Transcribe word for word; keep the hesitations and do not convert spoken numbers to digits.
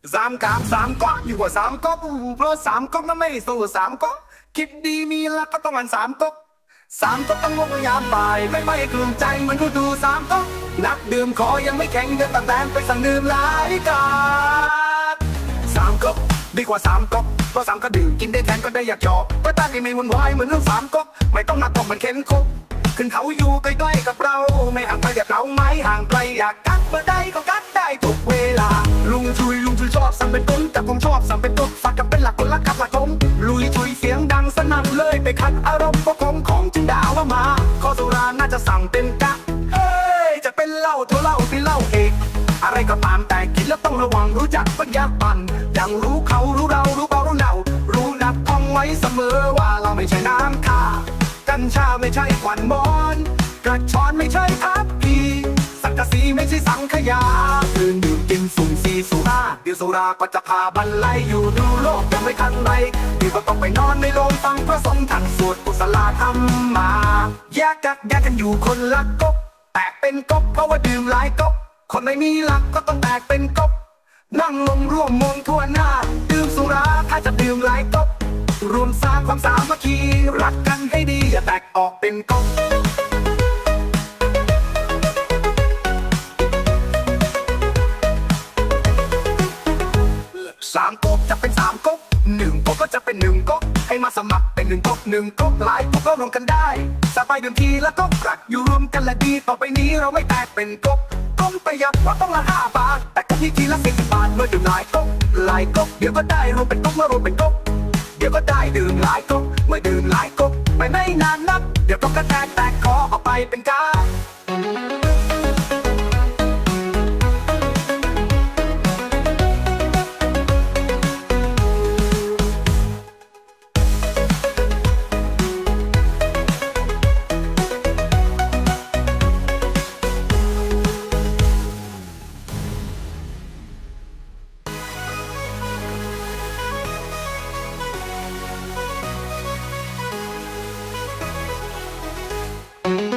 สามกามสามก๊อกอยู่กว่าสามก๊อกเพราะสามก๊อกนั้นไม่สู้สามก๊อกคิดดีมีลักก็ต้องการสามก๊อกสามก๊อกต้องงดยามบ่ายไม่ไม่กลุ่มใจเหมือนดูดูสามก๊อกนักดื่มขอยังไม่แข็งเดินตามแดนไปสั่งดื่มหลายกาดสามก๊อกดีกว่าสามก๊อกเพราะสามก็ดื่มกินได้แทนก็ได้อยากจอบเพราะตั้งที่ไม่วุ่นวายเหมือนเรื่องสามก๊อกไม่ต้องนักต้องมันเข็นคุกขึ้นเขาอยู่ใกล้ๆกับเราไม่ห่างไปจากเราไม้ห่างไกลอยากกัดเมื่อใดก็กัดได้ทุกเวลาลุงชุยลุงชุยชอบสั่งเป็นต้นแต่ผมชอบสั่งเป็นต้นฝากกับเป็นหลักคนละกับหลักผมลุยชุยเสียงดังสนั่นเลยไปขัดอารมณ์พวกผมของจึงด่าว่ามาขอสุราน่าจะสั่งเป็นกะเฮ้ยจะเป็นเหล้าตัวเหล้าที่เหล้าเอกอะไรก็ตามแต่กินแล้วต้องระวังรู้จักปัญญาปั่นอย่างรู้เขารู้เรารู้เบารู้เหนารู้นับท่องไว้เสมอว่าเราไม่ใช่น้ำค่ากัญชาไม่ใช่ควันมอนกระชอนไม่ใช่ทับพีสังกะสีไม่ใช่สังขยาคืนดื่มกินสุ่มสีสุราเดี๋ยวสุราก็จะพาบรรลัยอยู่ดูโลกยังไม่ทันไรเดี๋ยวก็ต้องไปนอนในโรงฟังพระสงฆ์ท่านสวดกุศลธรรมมาแยกกักแยกกันอยู่คนละก๊กแตกเป็นก๊กเพราะว่าดื่มหลายก๊กคนไม่มีหลักก็ต้องแตกเป็นก๊กนั่งลงร่วมมงทั่วหน้าดื่มสุราถ้าจะดื่มหลายก๊กรวมสร้างความสามัคคีรักกันให้ดีอย่าแตกออกเป็นก๊กสามก๊กจะเป็นสามก๊กหนึ่งก๊กก็จะเป็นหนึ่งก๊กให้มาสมัครเป็นหนึ่งก๊กหนึ่งก๊กหลายก๊กก็รวมกันได้สบายดื่มทีละก๊กรักอยู่รวมกันและดีต่อไปนี้เราไม่แตกเป็นก๊กก๊กประหยัดเราต้องละห้าบาทแต่ก๊กนี้ทีละสิบบาทเมื่อดื่มหลายก๊กหลายก๊กเดี๋ยวก็ได้รวมเป็นก๊กเมื่อรวมเป็นก๊กเดี๋ยวก็ได้ดื่มหลายก๊กเมื่อดื่มหลายก๊กไม่ไม่นานนักเดี๋ยวก๊กก็แตกแตกคอออกไปเป็นกาMm-hmm.